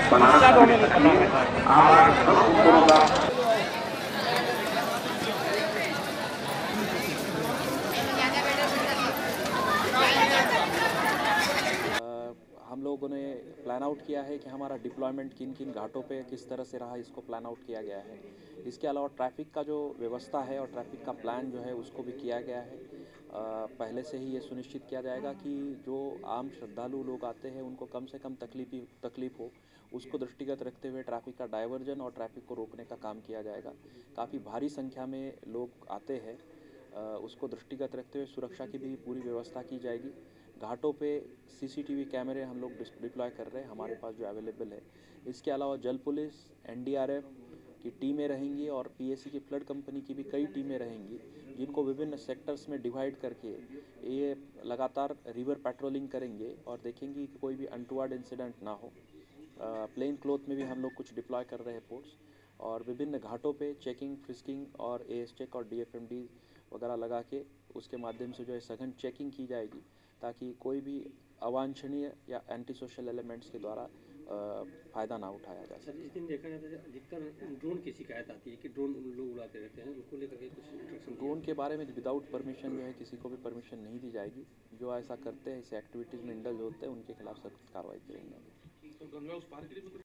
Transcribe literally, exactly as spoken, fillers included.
हम लोगों ने प्लान आउट किया है कि हमारा डिप्लॉयमेंट किन किन घाटों पे किस तरह से रहा, इसको प्लान आउट किया गया है। इसके अलावा ट्रैफिक का जो व्यवस्था है और ट्रैफिक का प्लान जो है उसको भी किया गया है। आ, पहले से ही ये सुनिश्चित किया जाएगा कि जो आम श्रद्धालु लोग आते हैं उनको कम से कम तकलीफ तकलीफ हो, उसको दृष्टिगत रखते हुए ट्रैफिक का डाइवर्जन और ट्रैफिक को रोकने का काम किया जाएगा। काफ़ी भारी संख्या में लोग आते हैं, उसको दृष्टिगत रखते हुए सुरक्षा की भी पूरी व्यवस्था की जाएगी। घाटों पे सीसीटीवी कैमरे हम लोग डिप्लॉय कर रहे हैं, हमारे पास जो अवेलेबल है। इसके अलावा जल पुलिस, एनडीआरएफ की टीमें रहेंगी और पीएसी की फ्लड कंपनी की भी कई टीमें रहेंगी, जिनको विभिन्न सेक्टर्स में डिवाइड करके ये लगातार रिवर पेट्रोलिंग करेंगे और देखेंगे कि कोई भी अनटुवर्ड इंसिडेंट ना हो। प्लेन क्लोथ में भी हम लोग कुछ डिप्लॉय कर रहे हैं फोर्स, और विभिन्न घाटों पे चेकिंग, फ्रिस्किंग और एएस चेक और डीएफएमडी वगैरह लगा के उसके माध्यम से जो है सघन चेकिंग की जाएगी, ताकि कोई भी अवांछनीय या एंटी सोशल एलिमेंट्स के द्वारा फ़ायदा ना उठाया जा सके। इस दिन देखा जाता है अधिकतर ड्रोन की शिकायत आती है कि ड्रोन लोग उड़ाते रहते हैं, उनको लेकर के कुछ इंस्ट्रक्शन? ड्रोन के बारे में विदाउट परमिशन जो है किसी को भी परमिशन नहीं दी जाएगी। जो ऐसा करते हैं, ऐसे एक्टिविटीज़ में इंडल्ज होते हैं, उनके खिलाफ सख्त कार्रवाई करेंगे।